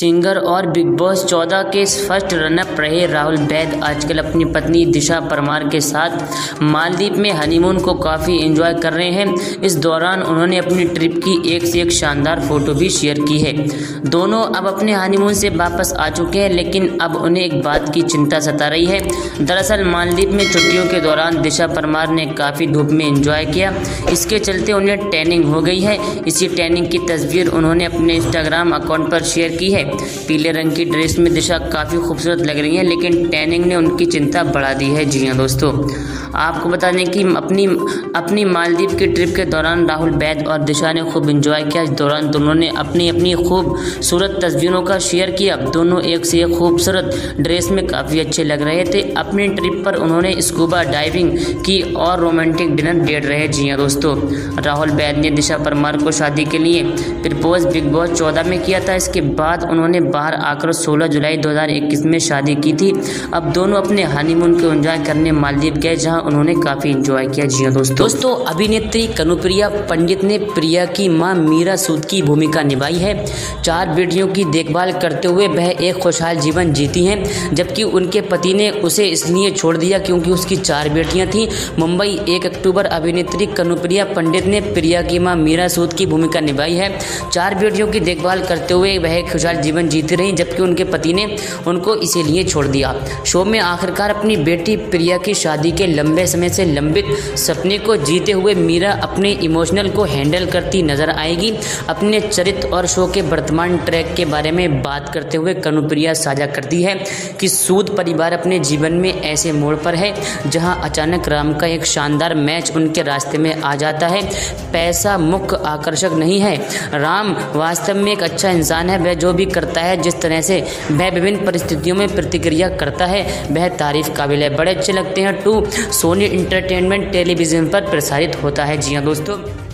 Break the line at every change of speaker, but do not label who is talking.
Singer और big boss 14 के first run up रहे राहुल वैद आजकल अपनी पत्नी दिशा परमार के साथ मालदीव में हनीमून को काफ़ी एंजॉय कर रहे हैं। इस दौरान उन्होंने अपनी ट्रिप की एक से एक शानदार फोटो भी शेयर की है। दोनों अब अपने हनीमून से वापस आ चुके हैं, लेकिन अब उन्हें एक बात की चिंता सता रही है। दरअसल मालदीव में छुट्टियों के दौरान दिशा परमार ने काफ़ी धूप में एंजॉय किया, इसके चलते उन्हें टैनिंग हो गई है। इसी टैनिंग की तस्वीर उन्होंने अपने इंस्टाग्राम अकाउंट पर शेयर की है। पीले रंग की ड्रेस में दिशा काफ़ी खूबसूरत लग रही है, लेकिन टैनिंग ने उनकी चिंता बढ़ा दी है। जी हाँ दोस्तों, आपको बता दें कि अपनी मालदीव की ट्रिप के दौरान राहुल वैद और दिशा ने खूब एंजॉय किया। इस दौरान दोनों ने अपनी खूबसूरत तस्वीरों का शेयर किया। दोनों एक से एक खूबसूरत ड्रेस में काफ़ी अच्छे लग रहे थे। अपनी ट्रिप पर उन्होंने स्कूबा डाइविंग की और रोमांटिक डिनर डेट रहे। जी हाँ दोस्तों, राहुल वैद ने दिशा परमार को शादी के लिए प्रपोज बिग बॉस 14 में किया था। इसके बाद उन्होंने बाहर आकर 16 जुलाई 2021 में शादी की थी। अब दोनों अपने हनीमून को एंजॉय करने मालदीव गए, जहां उन्होंने काफ़ी एंजॉय किया। जी हाँ दोस्तों, अभिनेत्री कनुप्रिया पंडित ने प्रिया की मां मीरा सूद की भूमिका निभाई है। 4 बेटियों की देखभाल करते हुए वह एक खुशहाल जीवन जीती हैं, जबकि उनके पति ने उसे इसलिए छोड़ दिया क्योंकि उसकी 4 बेटियां थीं। मुंबई 1 अक्टूबर अभिनेत्री कनुप्रिया पंडित ने प्रिया की मां मीरा सूद की भूमिका निभाई है। 4 बेटियों की देखभाल करते हुए वह एक खुशहाल जीवन जीती रही, जबकि उनके पति ने उनको इसीलिए छोड़ दिया। शो में आखिरकार अपनी बेटी प्रिया की शादी के लंबे समय से लंबित सपने को जीते हुए मीरा अपने इमोशनल को हैंडल करती नजर आएगी। अपने चरित्र और शो के वर्तमान ट्रैक के बारे में बात करते हुए कनुप्रिया साझा करती है कि सूद परिवार अपने जीवन में ऐसे मोड़ पर है जहां अचानक राम का एक शानदार मैच उनके रास्ते में आ जाता है। पैसा मुख्य आकर्षक नहीं है, राम वास्तव में एक अच्छा इंसान है। वह जो भी करता है, जिस तरह से वह विभिन्न परिस्थितियों में प्रतिक्रिया करता है, वह तारीफ काबिल है। बड़े अच्छे लगते हैं। 2 सोनी एंटरटेनमेंट टेलीविजन पर प्रसारित होता है। जी हाँ दोस्तों।